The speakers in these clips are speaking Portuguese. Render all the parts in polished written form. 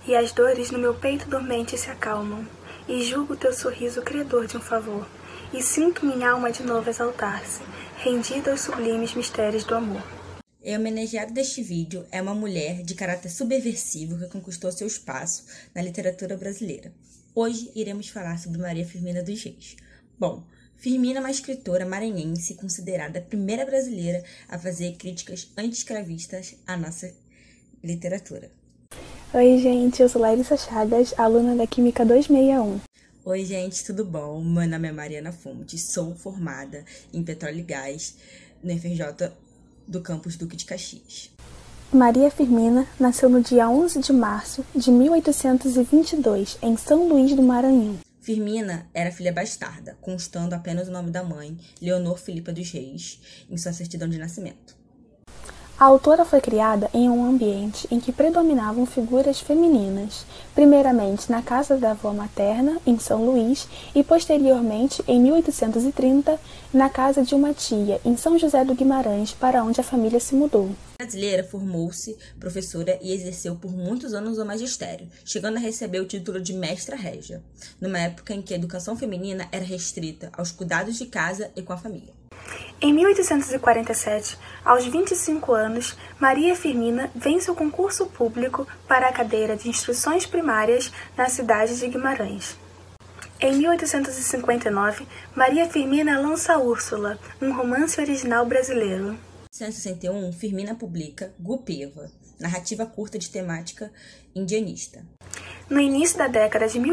e as dores no meu peito dormente se acalmam, e julgo teu sorriso credor de um favor, e sinto minha alma de novo exaltar-se, rendida aos sublimes mistérios do amor. A homenageada deste vídeo é uma mulher de caráter subversivo que conquistou seu espaço na literatura brasileira. Hoje iremos falar sobre Maria Firmina dos Reis. Bom, Firmina é uma escritora maranhense considerada a primeira brasileira a fazer críticas anti-escravistas à nossa literatura. Oi, gente, eu sou Larissa Chagas, aluna da Química 261. Oi, gente, tudo bom? Meu nome é Mariana Fonte, sou formada em Petróleo e Gás no FRJ do campus Duque de Caxias. Maria Firmina nasceu no dia 11 de março de 1822, em São Luís do Maranhão. Firmina era filha bastarda, constando apenas o nome da mãe, Leonor Filipa dos Reis, em sua certidão de nascimento. A autora foi criada em um ambiente em que predominavam figuras femininas, primeiramente na casa da avó materna, em São Luís, e posteriormente, em 1830, na casa de uma tia, em São José do Guimarães, para onde a família se mudou. A brasileira formou-se professora e exerceu por muitos anos o magistério, chegando a receber o título de mestra régia, numa época em que a educação feminina era restrita aos cuidados de casa e com a família. Em 1847, aos 25 anos, Maria Firmina vence o concurso público para a cadeira de Instruções Primárias na cidade de Guimarães. Em 1859, Maria Firmina lança Úrsula, um romance original brasileiro. Em 1961, Firmina publica Gupeva, narrativa curta de temática indianista. No início da década de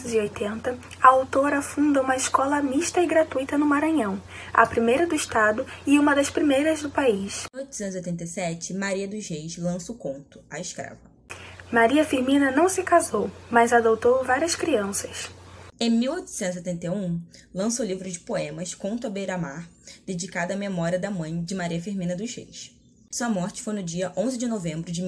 1880, a autora funda uma escola mista e gratuita no Maranhão, a primeira do estado e uma das primeiras do país. Em 1887, Maria dos Reis lança o conto A Escrava. Maria Firmina não se casou, mas adotou várias crianças. Em 1871, lança o livro de poemas Conto à Beira-Mar, dedicado à memória da mãe de Maria Firmina dos Reis. Sua morte foi no dia 11 de novembro de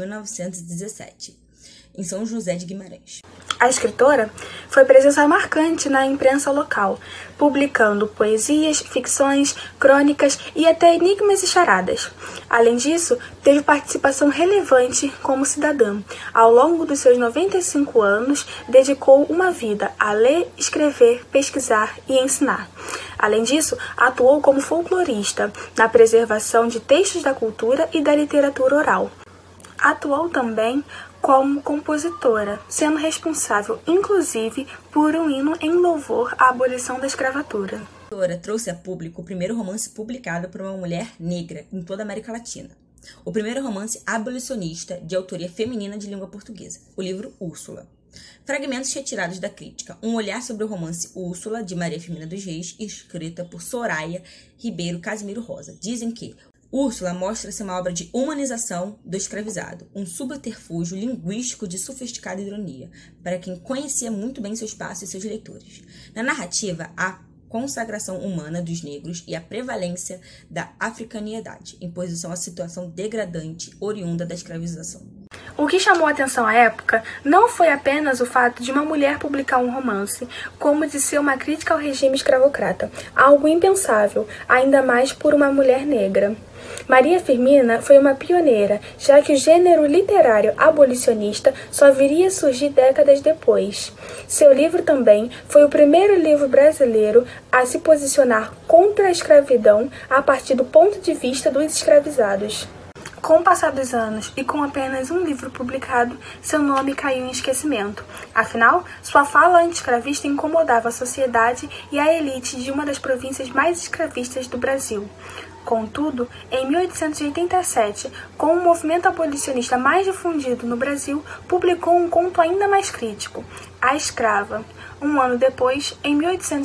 1917. Em São José de Guimarães. A escritora foi presença marcante na imprensa local, publicando poesias, ficções, crônicas e até enigmas e charadas. Além disso, teve participação relevante como cidadã. Ao longo dos seus 95 anos, dedicou uma vida a ler, escrever, pesquisar e ensinar. Além disso, atuou como folclorista na preservação de textos da cultura e da literatura oral. Atuou também como compositora, sendo responsável, inclusive, por um hino em louvor à abolição da escravatura. A autora trouxe a público o primeiro romance publicado por uma mulher negra em toda a América Latina. O primeiro romance abolicionista de autoria feminina de língua portuguesa, o livro Úrsula. Fragmentos retirados da crítica, um olhar sobre o romance Úrsula, de Maria Firmina dos Reis, escrita por Soraya Ribeiro Casimiro Rosa. Dizem que Úrsula mostra-se uma obra de humanização do escravizado, um subterfúgio linguístico de sofisticada ironia, para quem conhecia muito bem seu espaço e seus leitores. Na narrativa, há consagração humana dos negros e a prevalência da africanidade, em posição à situação degradante oriunda da escravização. O que chamou a atenção à época não foi apenas o fato de uma mulher publicar um romance, como de ser uma crítica ao regime escravocrata, algo impensável, ainda mais por uma mulher negra. Maria Firmina foi uma pioneira, já que o gênero literário abolicionista só viria a surgir décadas depois. Seu livro também foi o primeiro livro brasileiro a se posicionar contra a escravidão a partir do ponto de vista dos escravizados. Com o passar dos anos e com apenas um livro publicado, seu nome caiu em esquecimento. Afinal, sua fala anti-escravista incomodava a sociedade e a elite de uma das províncias mais escravistas do Brasil. Contudo, em 1887, com o movimento abolicionista mais difundido no Brasil, publicou um conto ainda mais crítico, A Escrava. Um ano depois, em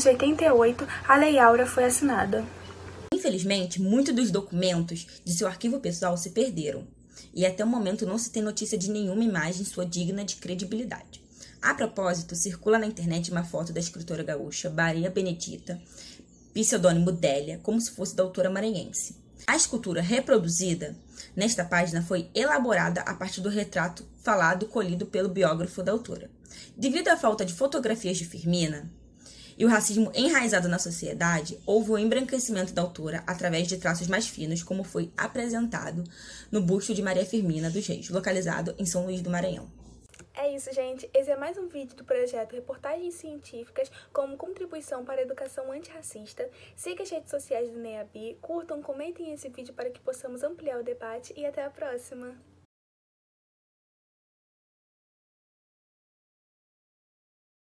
1888, a Lei Áurea foi assinada. Infelizmente, muitos dos documentos de seu arquivo pessoal se perderam, e até o momento não se tem notícia de nenhuma imagem sua digna de credibilidade. A propósito, circula na internet uma foto da escritora gaúcha Maria Benedita, pseudônimo Délia, como se fosse da autora maranhense. A escultura reproduzida nesta página foi elaborada a partir do retrato falado colhido pelo biógrafo da autora. Devido à falta de fotografias de Firmina e o racismo enraizado na sociedade, houve o embranquecimento da autora através de traços mais finos, como foi apresentado no busto de Maria Firmina dos Reis, localizado em São Luís do Maranhão. É isso, gente. Esse é mais um vídeo do projeto Reportagens Científicas como contribuição para a educação antirracista. Siga as redes sociais do NEABI, curtam, comentem esse vídeo para que possamos ampliar o debate e até a próxima!